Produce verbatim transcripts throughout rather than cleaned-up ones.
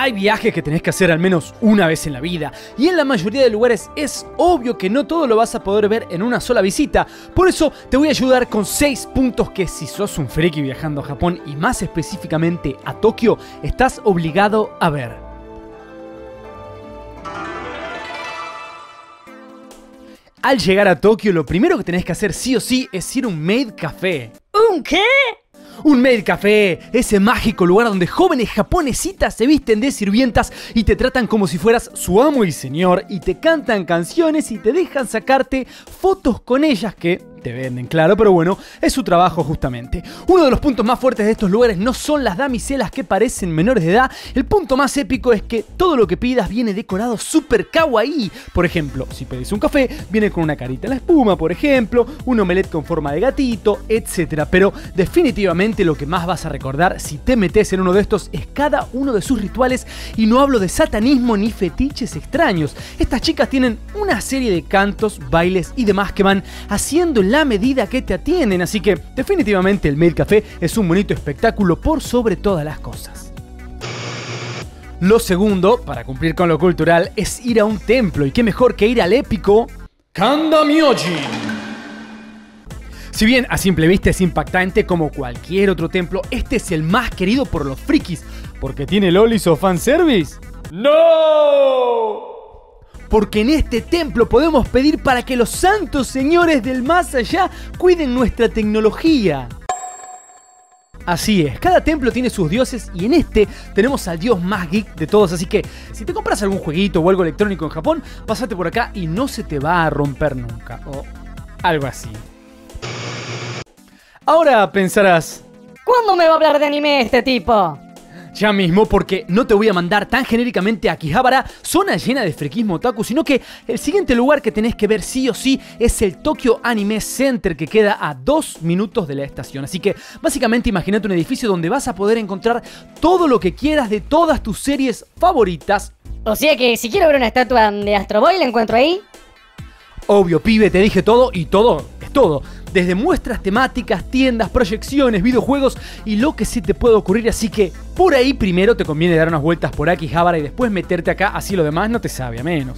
Hay viajes que tenés que hacer al menos una vez en la vida, y en la mayoría de lugares es obvio que no todo lo vas a poder ver en una sola visita. Por eso te voy a ayudar con seis puntos que, si sos un friki viajando a Japón y más específicamente a Tokio, estás obligado a ver. Al llegar a Tokio, lo primero que tenés que hacer sí o sí es ir a un Maid Café. ¿Un qué? Un Maid Café, ese mágico lugar donde jóvenes japonesitas se visten de sirvientas y te tratan como si fueras su amo y señor, y te cantan canciones y te dejan sacarte fotos con ellas que te venden, claro, pero bueno, es su trabajo justamente. Uno de los puntos más fuertes de estos lugares no son las damiselas que parecen menores de edad. El punto más épico es que todo lo que pidas viene decorado súper kawaii. Por ejemplo, si pedís un café, viene con una carita en la espuma, por ejemplo, un omelette con forma de gatito, etcétera. Pero definitivamente lo que más vas a recordar si te metes en uno de estos es cada uno de sus rituales, y no hablo de satanismo ni fetiches extraños. Estas chicas tienen una serie de cantos, bailes y demás que van haciendo en la medida que te atienden, así que definitivamente el Maid Café es un bonito espectáculo por sobre todas las cosas. Lo segundo, para cumplir con lo cultural, es ir a un templo, y qué mejor que ir al épico Kanda-myoji. Si bien a simple vista es impactante como cualquier otro templo, este es el más querido por los frikis, porque tiene lolis o fanservice. ¡No! Porque en este templo podemos pedir para que los santos señores del más allá cuiden nuestra tecnología. Así es, cada templo tiene sus dioses, y en este tenemos al dios más geek de todos, así que si te compras algún jueguito o algo electrónico en Japón, pásate por acá y no se te va a romper nunca, o algo así. Ahora pensarás, ¿cuándo me va a hablar de anime este tipo? Ya mismo, porque no te voy a mandar tan genéricamente a Akihabara, zona llena de friquismo otaku, sino que el siguiente lugar que tenés que ver sí o sí es el Tokyo Anime Center, que queda a dos minutos de la estación. Así que básicamente imagínate un edificio donde vas a poder encontrar todo lo que quieras de todas tus series favoritas. O sea que si quiero ver una estatua de Astro Boy, ¿la encuentro ahí? Obvio, pibe, te dije todo, y todo es todo. Desde muestras temáticas, tiendas, proyecciones, videojuegos y lo que se te puede ocurrir. Así que por ahí primero te conviene dar unas vueltas por Akihabara y después meterte acá, así lo demás no te sabe a menos.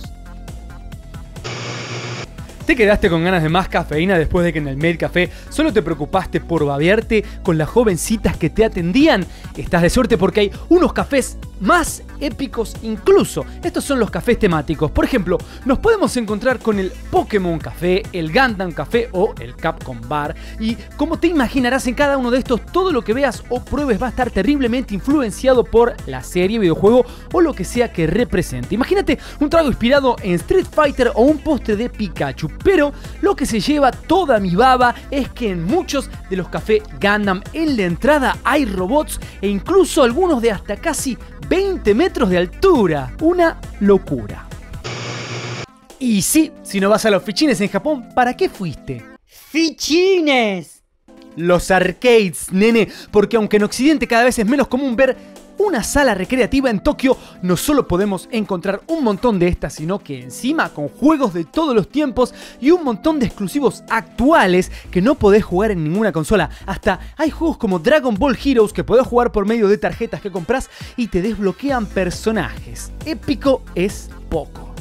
¿Te quedaste con ganas de más cafeína después de que en el Maid Café solo te preocupaste por babearte con las jovencitas que te atendían? Estás de suerte, porque hay unos cafés más épicos incluso. Estos son los cafés temáticos. Por ejemplo, nos podemos encontrar con el Pokémon Café, el Gundam Café o el Capcom Bar. Y como te imaginarás, en cada uno de estos todo lo que veas o pruebes va a estar terriblemente influenciado por la serie, videojuego o lo que sea que represente. Imagínate un trago inspirado en Street Fighter o un postre de Pikachu. Pero lo que se lleva toda mi baba es que en muchos de los cafés Gundam en la entrada hay robots, e incluso algunos de hasta casi veinte metros de altura. Una locura. Y sí, si no vas a los fichines en Japón, ¿para qué fuiste? ¡Fichines! Los arcades, nene, porque aunque en Occidente cada vez es menos común ver una sala recreativa, en Tokio no solo podemos encontrar un montón de estas, sino que encima con juegos de todos los tiempos y un montón de exclusivos actuales que no podés jugar en ninguna consola. Hasta hay juegos como Dragon Ball Heroes que podés jugar por medio de tarjetas que compras y te desbloquean personajes. Épico es poco.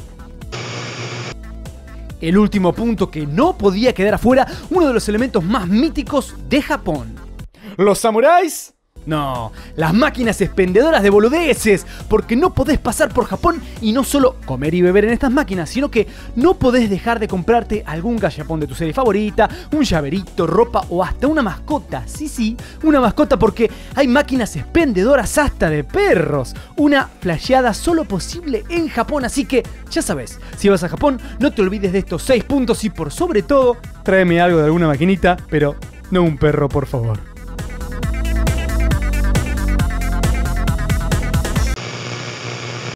El último punto que no podía quedar afuera, uno de los elementos más míticos de Japón. ¿Los samuráis? No, las máquinas expendedoras de boludeces, porque no podés pasar por Japón y no solo comer y beber en estas máquinas, sino que no podés dejar de comprarte algún gallapón de tu serie favorita, un llaverito, ropa o hasta una mascota. Sí, sí, una mascota, porque hay máquinas expendedoras hasta de perros. Una flasheada solo posible en Japón, así que ya sabes, si vas a Japón no te olvides de estos seis puntos y por sobre todo, tráeme algo de alguna maquinita, pero no un perro, por favor.